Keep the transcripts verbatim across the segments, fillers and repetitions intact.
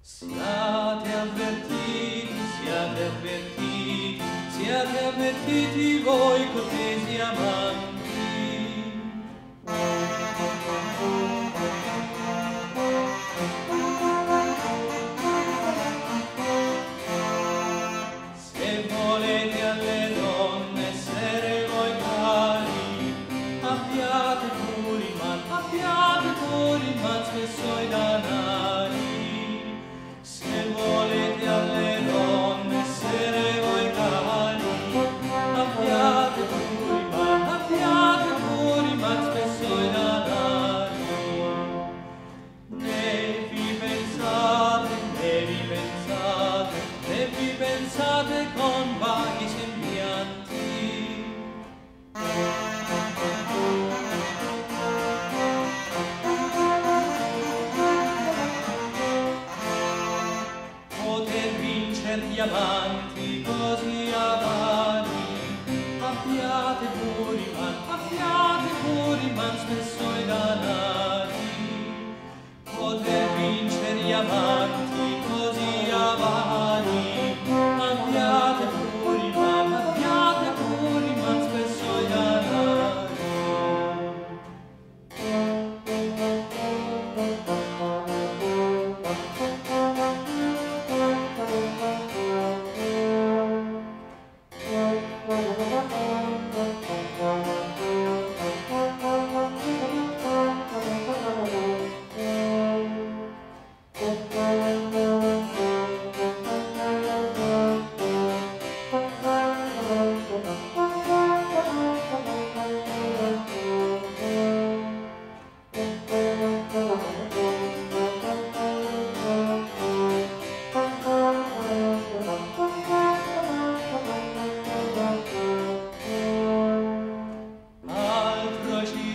Siate avvertiti, siate avvertiti, siate avvertiti voi cortesi amanti. Se volete alle donne essere voi cari, abbiate puri man, abbiate puri man spesso i danari. Se volete alle donne essere voi cari, abbiate puri man, abbiate puri man spesso i danari. Ne vi pensate, ne vi pensate, ne vi pensate con vaghi sembianti. Poter vincere gli amanti così avanti, abbiate puri man, abbiate puri man spesso i danari. Poter vincere gli amanti così avanti, abbiate puri man, abbiate puri man spesso i danari.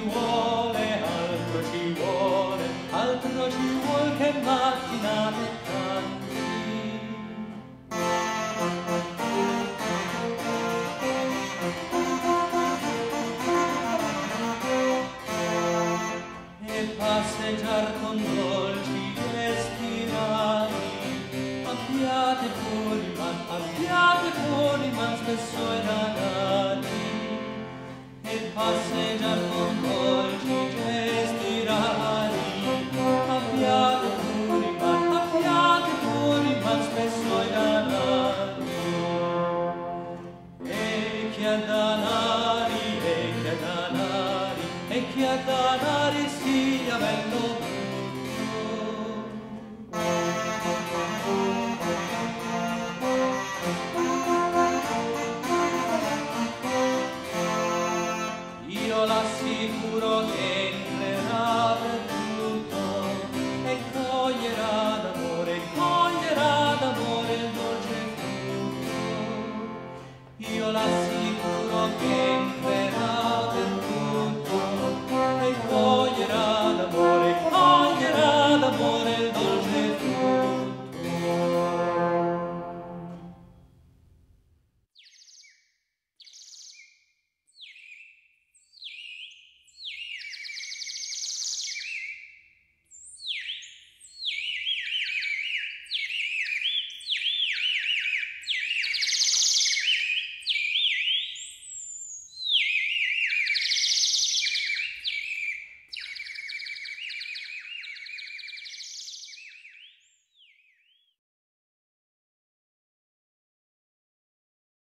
Altro ci vuol che mattinate